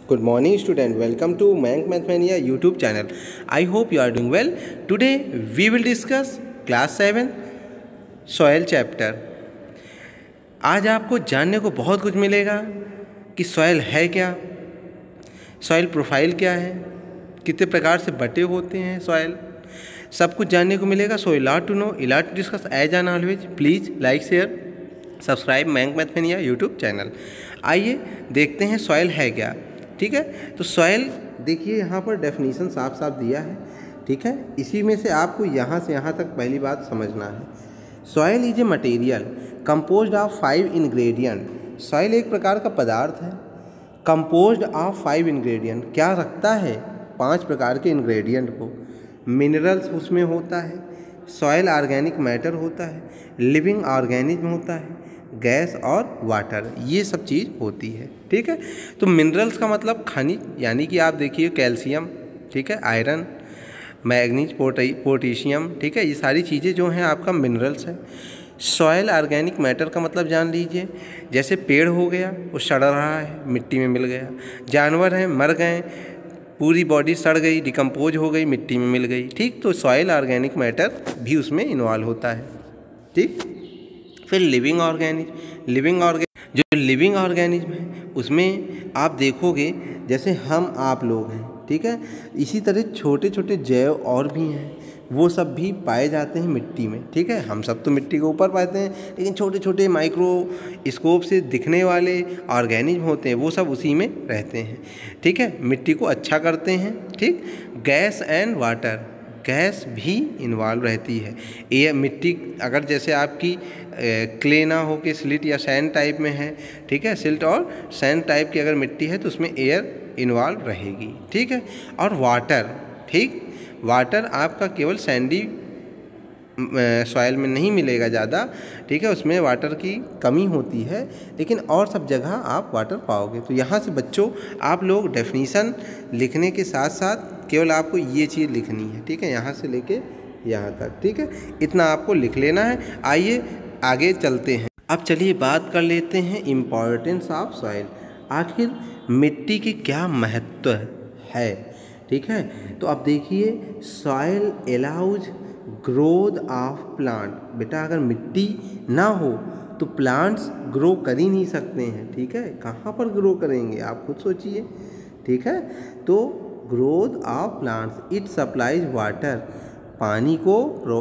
Good morning student, welcome to Mayank Mathmania YouTube channel. I hope you are doing well. Today we will discuss class 7 soil chapter. आज आपको जानने को बहुत कुछ मिलेगा कि सॉइल है क्या, सॉइल प्रोफाइल क्या है, कितने प्रकार से बटे होते हैं सॉइल, सब कुछ जानने को मिलेगा. So lot to know, lot to discuss. as and always please like, share, subscribe Mayank Mathemania YouTube channel. आइए देखते हैं सॉइल है क्या. ठीक है, तो सॉइल देखिए यहाँ पर डेफिनेशन साफ साफ दिया है. ठीक है, इसी में से आपको यहाँ से यहाँ तक पहली बात समझना है. Soil is a material composed of 5 ingredient. Soil एक प्रकार का पदार्थ है कंपोज्ड ऑफ 5 इंग्रेडिएंट. क्या रखता है? 5 प्रकार के इंग्रेडिएंट को. मिनरल्स उसमें होता है, सॉइल ऑर्गेनिक मैटर होता है, लिविंग ऑर्गेनिज्म होता है, गैस और वाटर, ये सब चीज़ होती है. ठीक है, तो मिनरल्स का मतलब खनिज, यानी कि आप देखिए कैल्शियम, ठीक है, आयरन, मैग्नीज, पोटेशियम, ठीक है, ये सारी चीज़ें जो हैं आपका मिनरल्स है. सॉइल ऑर्गेनिक मैटर का मतलब जान लीजिए, जैसे पेड़ हो गया वो सड़ रहा है, मिट्टी में मिल गया. जानवर हैं, मर गए, पूरी बॉडी सड़ गई, डिकम्पोज हो गई, मिट्टी में मिल गई. ठीक, तो सॉइल ऑर्गेनिक मैटर भी उसमें इन्वॉल्व होता है. ठीक, फिर लिविंग ऑर्गेनिज्म. जो लिविंग ऑर्गेनिज्म है उसमें आप देखोगे जैसे हम आप लोग हैं, ठीक है, इसी तरह छोटे छोटे जैव और भी हैं, वो सब भी पाए जाते हैं मिट्टी में. ठीक है, हम सब तो मिट्टी के ऊपर पाते हैं, लेकिन छोटे छोटे माइक्रोस्कोप से दिखने वाले ऑर्गेनिज्म होते हैं, वो सब उसी में रहते हैं. ठीक है, मिट्टी को अच्छा करते हैं. ठीक, गैस एंड वाटर, गैस भी इन्वॉल्व रहती है. ये मिट्टी अगर जैसे आपकी क्ले ना हो के सिल्ट या सैंड टाइप में है, ठीक है, सिल्ट और सैंड टाइप की अगर मिट्टी है तो उसमें एयर इन्वॉल्व रहेगी. ठीक है, और वाटर. ठीक, वाटर आपका केवल सैंडी सॉइल में नहीं मिलेगा ज़्यादा. ठीक है, उसमें वाटर की कमी होती है, लेकिन और सब जगह आप वाटर पाओगे. तो यहाँ से बच्चों आप लोग डेफिनीशन लिखने के साथ साथ केवल आपको ये चीज़ लिखनी है. ठीक है, यहाँ से लेके यहाँ तक. ठीक है, इतना आपको लिख लेना है. आइए आगे चलते हैं. अब चलिए बात कर लेते हैं इम्पॉर्टेंस ऑफ सॉइल. आखिर मिट्टी की क्या महत्व है. ठीक है, तो अब देखिए, soil allows growth of plant. बेटा अगर मिट्टी ना हो तो प्लांट्स ग्रो कर ही नहीं सकते हैं. ठीक है, कहाँ पर ग्रो करेंगे आप खुद सोचिए. ठीक है, तो growth of plants, it supplies water, पानी को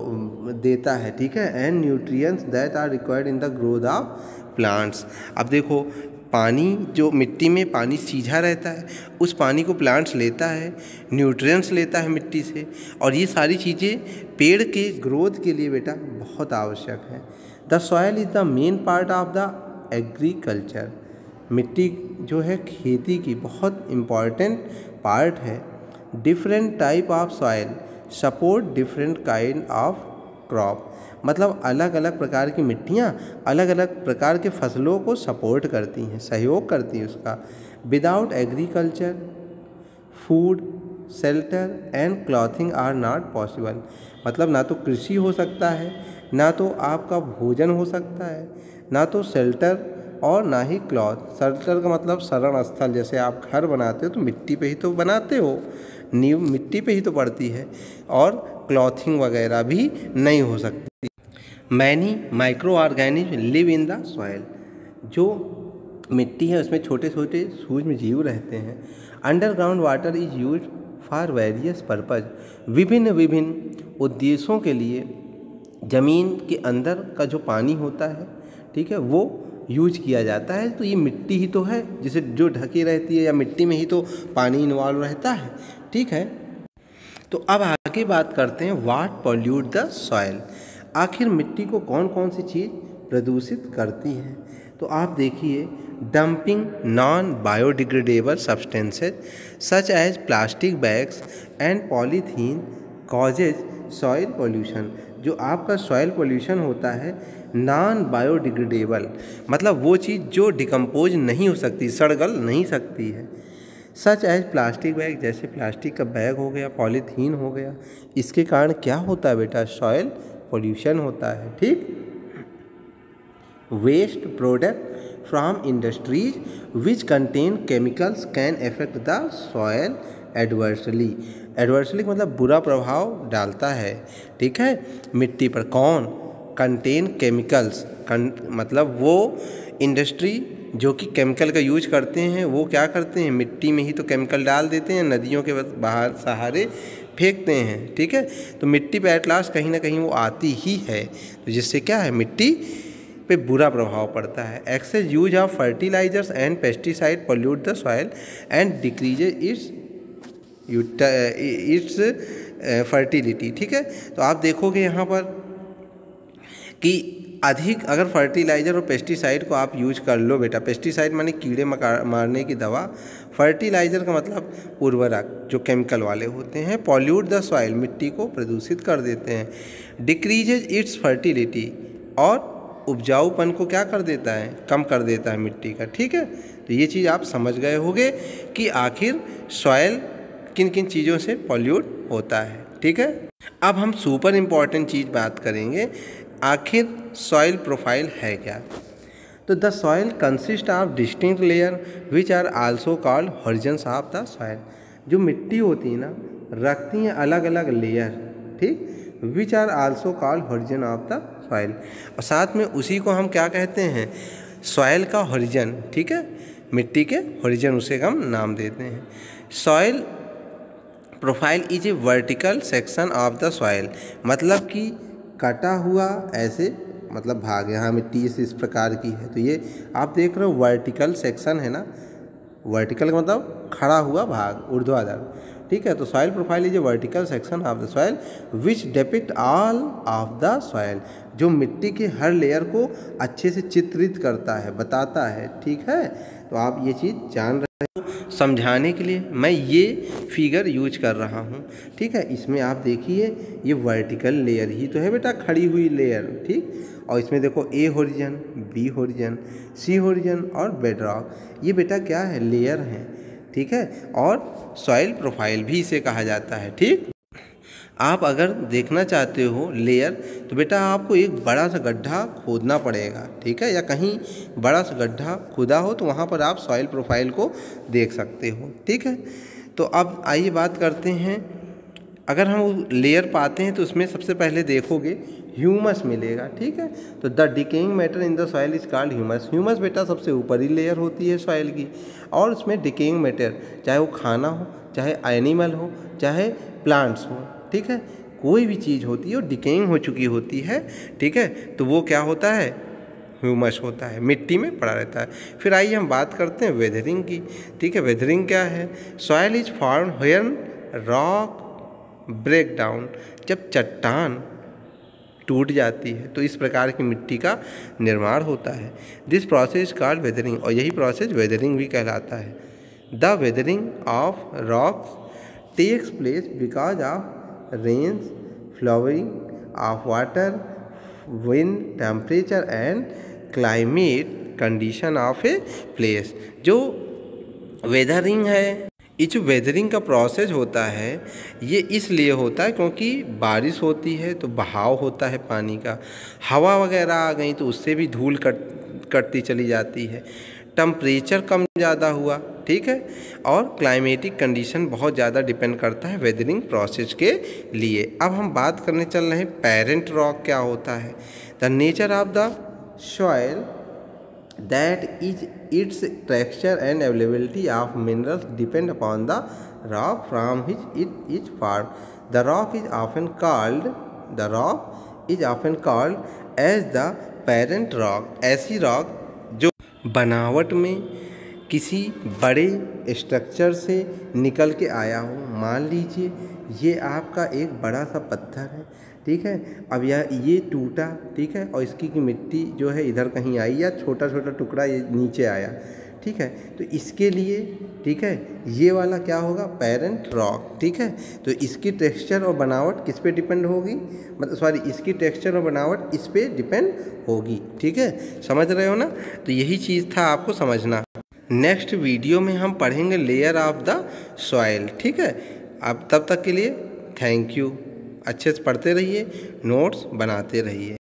देता है. ठीक है, and nutrients that are required in the growth of plants. अब देखो, पानी जो मिट्टी में पानी सीझा रहता है, उस पानी को प्लांट्स लेता है, न्यूट्रिएंट्स लेता है मिट्टी से, और ये सारी चीज़ें पेड़ के ग्रोथ के लिए बेटा बहुत आवश्यक है. The soil is the main part of the agriculture. मिट्टी जो है खेती की बहुत इम्पॉर्टेंट पार्ट है. Different type of soil support different kind of crop. मतलब अलग अलग प्रकार की मिट्टियाँ अलग अलग प्रकार के फसलों को सपोर्ट करती हैं, सहयोग करती हैं उसका. Without agriculture food, shelter and clothing are not possible. मतलब ना तो कृषि हो सकता है, ना तो आपका भोजन हो सकता है, ना तो शेल्टर और ना ही क्लॉथ. शेल्टर का मतलब शरण स्थल, जैसे आप घर बनाते हो तो मिट्टी पे ही तो बनाते हो, नींव मिट्टी पे ही तो पड़ती है, और क्लॉथिंग वगैरह भी नहीं हो सकती. Many micro organism live in the soil. जो मिट्टी है उसमें छोटे छोटे सूक्ष्म जीव रहते हैं. Underground water is use for various purpose. विभिन्न विभिन्न उद्देश्यों के लिए ज़मीन के अंदर का जो पानी होता है, ठीक है, वो यूज किया जाता है. तो ये मिट्टी ही तो है जिसे जो ढकी रहती है, या मिट्टी में ही तो पानी इन्वॉल्व रहता है. ठीक है, तो अब आगे बात करते हैं व्हाट पॉल्यूट द सॉइल. आखिर मिट्टी को कौन कौन सी चीज़ प्रदूषित करती है. तो आप देखिए, dumping non biodegradable substances such as plastic bags and polythene causes soil pollution. जो आपका सॉइल पोल्यूशन होता है नॉन बायोडिग्रेडेबल, मतलब वो चीज़ जो डिकम्पोज नहीं हो सकती, सड़गल नहीं सकती है. सच एज प्लास्टिक बैग, जैसे प्लास्टिक का बैग हो गया, पॉलीथीन हो गया. इसके कारण क्या होता है बेटा, सॉइल पोल्यूशन होता है. ठीक, waste product from industries which contain chemicals can affect the soil adversely. Adversely मतलब बुरा प्रभाव डालता है, ठीक है, मिट्टी पर। कौन? कंटेन केमिकल्स, मतलब वो इंडस्ट्री जो कि केमिकल का यूज करते हैं, वो क्या करते हैं, मिट्टी में ही तो केमिकल डाल देते हैं, नदियों के बाहर सहारे फेंकते हैं, ठीक है। तो मिट्टी पे एट लास्ट कहीं ना कहीं वो आती ही है, तो जिससे क्या है, मिट्टी पे बुरा प्रभाव पड़ता है। Excess use of fertilisers and pesticide pollute the soil and decreases its fertility, ठीक है। तो आप देखोगे यहाँ पर कि अधिक अगर फर्टिलाइज़र और पेस्टिसाइड को आप यूज कर लो बेटा, पेस्टिसाइड माने कीड़े मारने की दवा, फर्टिलाइज़र का मतलब उर्वरक जो केमिकल वाले होते हैं, पॉल्यूट द सॉइल मिट्टी को प्रदूषित कर देते हैं, डिक्रीजेज इट्स फर्टिलिटी और उपजाऊपन को क्या कर देता है, कम कर देता है मिट्टी का, ठीक है। तो ये चीज़ आप समझ गए होंगे कि आखिर सॉइल किन किन चीज़ों से पॉल्यूट होता है, ठीक है। अब हम सुपर इम्पॉर्टेंट चीज़ बात करेंगे, आखिर सॉइल प्रोफाइल है क्या। तो the soil consist of distinct layer which are also called horizons of the soil. जो मिट्टी होती है ना, रखती हैं अलग अलग लेयर, ठीक, which are also called horizon of the soil. और साथ में उसी को हम क्या कहते हैं, सॉइल का हॉरिजन, ठीक है, मिट्टी के हॉरिजन उसे हम नाम देते हैं। Soil profile is a vertical section of the soil, मतलब कि कटा हुआ ऐसे मतलब भाग, यहाँ मिट्टी इस प्रकार की है, तो ये आप देख रहे हो वर्टिकल सेक्शन है ना, वर्टिकल का मतलब खड़ा हुआ भाग, ऊर्ध्वाधर, ठीक है। तो soil profile is a vertical section of the soil which depict all of the soil, जो मिट्टी के हर लेयर को अच्छे से चित्रित करता है, बताता है, ठीक है। तो आप ये चीज़ जान रहे हो, समझाने के लिए मैं ये फिगर यूज कर रहा हूँ, ठीक है। इसमें आप देखिए ये वर्टिकल लेयर ही तो है बेटा, खड़ी हुई लेयर, ठीक। और इसमें देखो A horizon, B horizon, C horizon और बेडरॉक, ये बेटा क्या है, लेयर हैं, ठीक है। और सॉइल प्रोफाइल भी इसे कहा जाता है, ठीक। आप अगर देखना चाहते हो लेयर, तो बेटा आपको एक बड़ा सा गड्ढा खोदना पड़ेगा, ठीक है, या कहीं बड़ा सा गड्ढा खुदा हो तो वहाँ पर आप सॉइल प्रोफाइल को देख सकते हो, ठीक है। तो अब आइए बात करते हैं, अगर हम लेयर पाते हैं तो उसमें सबसे पहले देखोगे ह्यूमस मिलेगा, ठीक है। तो the decaying matter in the soil is called humus. Humus बेटा सबसे ऊपरी लेयर होती है सॉइल की, और उसमें डिकेइंग मैटर, चाहे वो खाना हो, चाहे एनिमल हो, चाहे प्लांट्स हो, ठीक है, कोई भी चीज़ होती है वो डिकेइंग हो चुकी होती है, ठीक है, तो वो क्या होता है, ह्यूमस होता है, मिट्टी में पड़ा रहता है। फिर आइए हम बात करते हैं वेदरिंग की, ठीक है। वेदरिंग क्या है, soil is form when rock break down, जब चट्टान टूट जाती है तो इस प्रकार की मिट्टी का निर्माण होता है। दिस प्रोसेस कॉल्ड वेदरिंग, और यही प्रोसेस वेदरिंग भी कहलाता है। The weathering of rocks takes place because of rains, flowing of water, wind, temperature and climate condition of a place. जो वेदरिंग है, ये जो वेदरिंग का प्रोसेस होता है ये इसलिए होता है क्योंकि बारिश होती है तो बहाव होता है पानी का, हवा वगैरह आ गई तो उससे भी धूल कटती चली जाती है, टेम्परेचर कम ज़्यादा हुआ, ठीक है, और क्लाइमेटिक कंडीशन बहुत ज़्यादा डिपेंड करता है वेदरिंग प्रोसेस के लिए। अब हम बात करने चल रहे हैं पेरेंट रॉक क्या होता है। The nature of the soil that is its texture and availability of minerals depend upon the rock from which it is formed. The rock is often called as the parent rock. ऐसी rock जो बनावट में किसी बड़े structure से निकल के आया हो, मान लीजिए ये आपका एक बड़ा सा पत्थर है, ठीक है, अब ये टूटा, ठीक है, और इसकी की मिट्टी जो है इधर कहीं आई या छोटा छोटा टुकड़ा ये नीचे आया, ठीक है, तो इसके लिए, ठीक है, ये वाला क्या होगा, पेरेंट रॉक, ठीक है। तो इसकी टेक्सचर और बनावट किस पे डिपेंड होगी, मतलब सॉरी, इसकी टेक्सचर और बनावट इस पे डिपेंड होगी, ठीक है, समझ रहे हो ना। तो यही चीज़ था आपको समझना। नेक्स्ट वीडियो में हम पढ़ेंगे लेयर ऑफ द सॉइल, ठीक है। अब तब तक के लिए थैंक यू, अच्छे से पढ़ते रहिए, नोट्स बनाते रहिए।